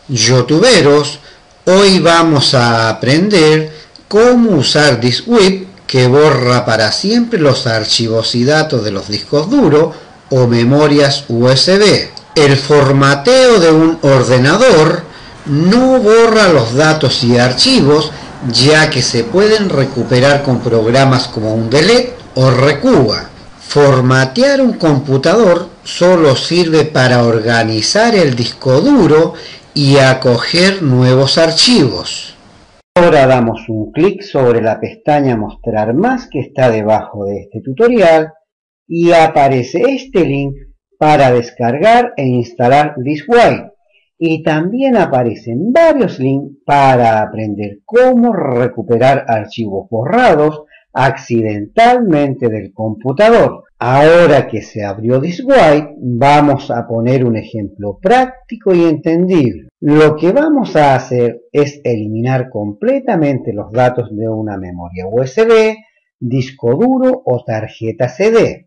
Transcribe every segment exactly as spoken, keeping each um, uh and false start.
Youtuberos, hoy vamos a aprender cómo usar DiskWip, que borra para siempre los archivos y datos de los discos duros o memorias U S B. El formateo de un ordenador no borra los datos y archivos, ya que se pueden recuperar con programas como un Delete o Recuba. Formatear un computador solo sirve para organizar el disco duro y acoger nuevos archivos. Ahora damos un clic sobre la pestaña Mostrar más que está debajo de este tutorial y aparece este link para descargar e instalar DiskWip, y también aparecen varios links para aprender cómo recuperar archivos borrados accidentalmente del computador. Ahora que se abrió DiskWip, vamos a poner un ejemplo práctico y entendible. Lo que vamos a hacer es eliminar completamente los datos de una memoria U S B, disco duro o tarjeta C D.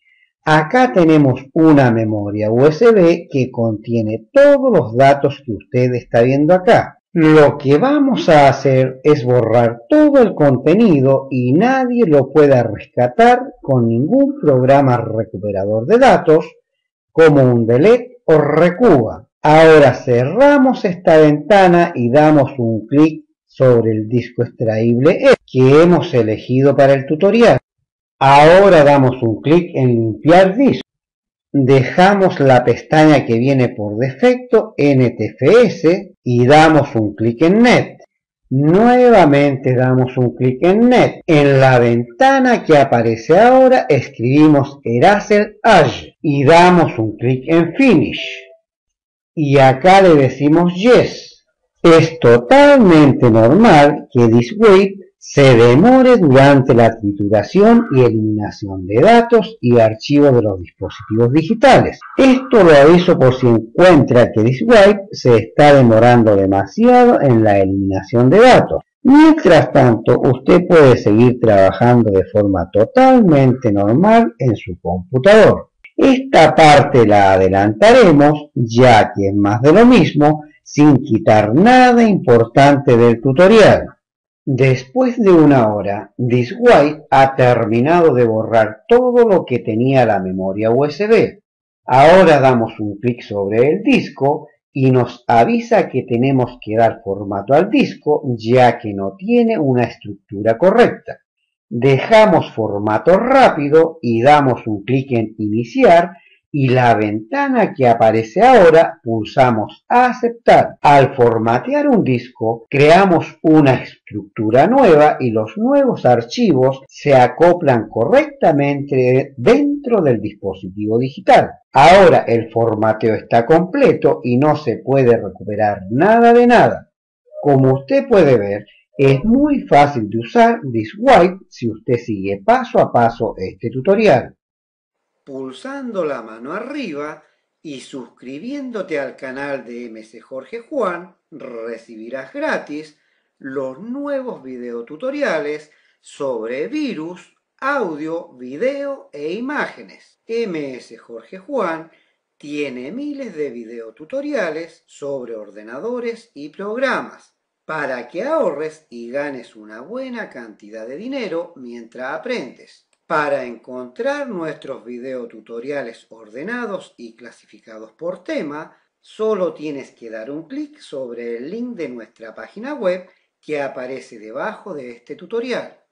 Acá tenemos una memoria U S B que contiene todos los datos que usted está viendo acá. Lo que vamos a hacer es borrar todo el contenido y nadie lo pueda rescatar con ningún programa recuperador de datos como un Delete o Recuba. Ahora cerramos esta ventana y damos un clic sobre el disco extraíble que hemos elegido para el tutorial. Ahora damos un clic en limpiar disco. Dejamos la pestaña que viene por defecto N T F S y damos un clic en Net. Nuevamente damos un clic en Net. En la ventana que aparece ahora escribimos Eraser Edge y damos un clic en Finish. Y acá le decimos Yes. Es totalmente normal que DiskWip se demore durante la trituración y eliminación de datos y archivos de los dispositivos digitales. Esto lo aviso por si encuentra que DiskWip se está demorando demasiado en la eliminación de datos. Mientras tanto, usted puede seguir trabajando de forma totalmente normal en su computador. Esta parte la adelantaremos, ya que es más de lo mismo, sin quitar nada importante del tutorial. Después de una hora, DiskWip ha terminado de borrar todo lo que tenía la memoria U S B. Ahora damos un clic sobre el disco y nos avisa que tenemos que dar formato al disco, ya que no tiene una estructura correcta. Dejamos formato rápido y damos un clic en iniciar y la ventana que aparece ahora pulsamos a aceptar. Al formatear un disco creamos una estructura nueva y los nuevos archivos se acoplan correctamente dentro del dispositivo digital. Ahora el formateo está completo y no se puede recuperar nada de nada. Como usted puede ver, es muy fácil de usar DiskWip si usted sigue paso a paso este tutorial. Pulsando la mano arriba y suscribiéndote al canal de M C Jorge Juan, recibirás gratis los nuevos videotutoriales sobre virus, audio, video e imágenes. M S Jorge Juan tiene miles de videotutoriales sobre ordenadores y programas, para que ahorres y ganes una buena cantidad de dinero mientras aprendes. Para encontrar nuestros videotutoriales ordenados y clasificados por tema, solo tienes que dar un clic sobre el link de nuestra página web que aparece debajo de este tutorial.